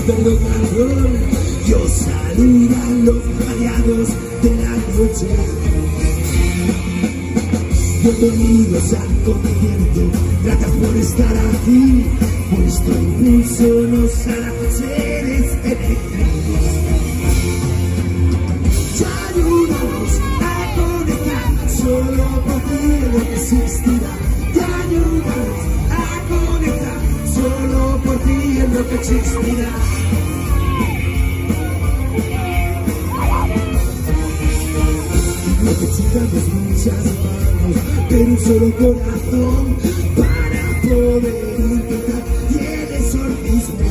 del rock and roll. Dios saluda a los variados de la noche. Bienvenidos al concierto, gracias por estar aquí. Vuestro impulso nos hará seres eléctricos. Ya ayúdanos a conectar, solo por ti lo que existirá. Ya ayúdanos a conectar, solo por ti es lo que existirá. Lo que necesitamos muchas manos, pero un solo corazón para poder intentar y el exorcismo.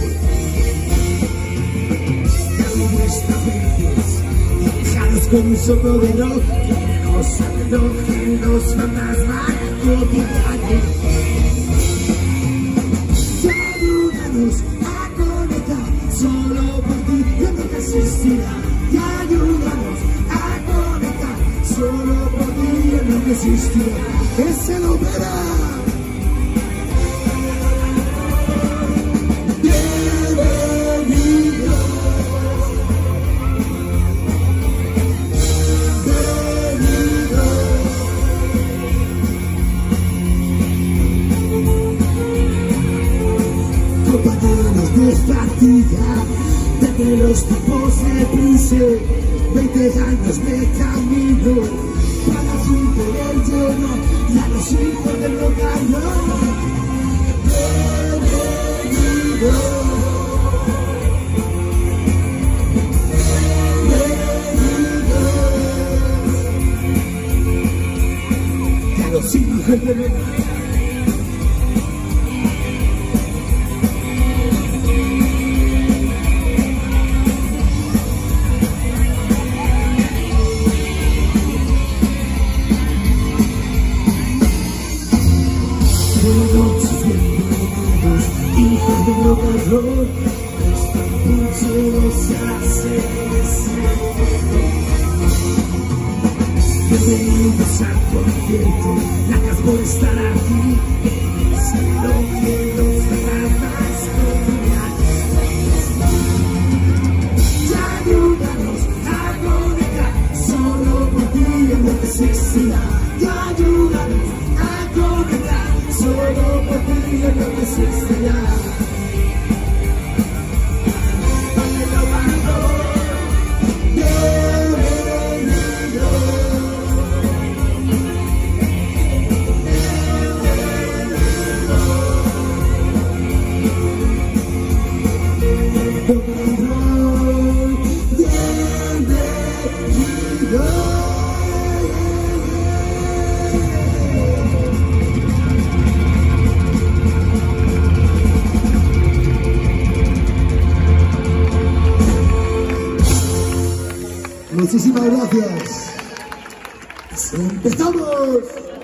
Dame vuestras mentes y dejaros con un soplo de rock. Queremos saberlo en los fantasmas cotidianos. Ya ayúdanos a conectar, solo por ti es lo que existirá. Ya ayúdanos a conectar, solo por ti es lo que existirá. Es el ópera. Compañeros de partida, desde los tiempos de Prince, 20 años de camino para superar el lleno y a los hijos del rock and roll. Bienvenidos, y a los hijos del rock and roll. Buenas noches, bienvenidos, hijos del rock and roll. Nuestro impulso nos hace bienvenidos al concierto, gracias por estar aquí. Es lo que nos trata estudiar. Ya ayúdanos a conectar, solo por ti es lo que existirá. Ya ayúdanos a conectar, solo por ti es lo que existirá. Muchísimas gracias. ¡Empezamos!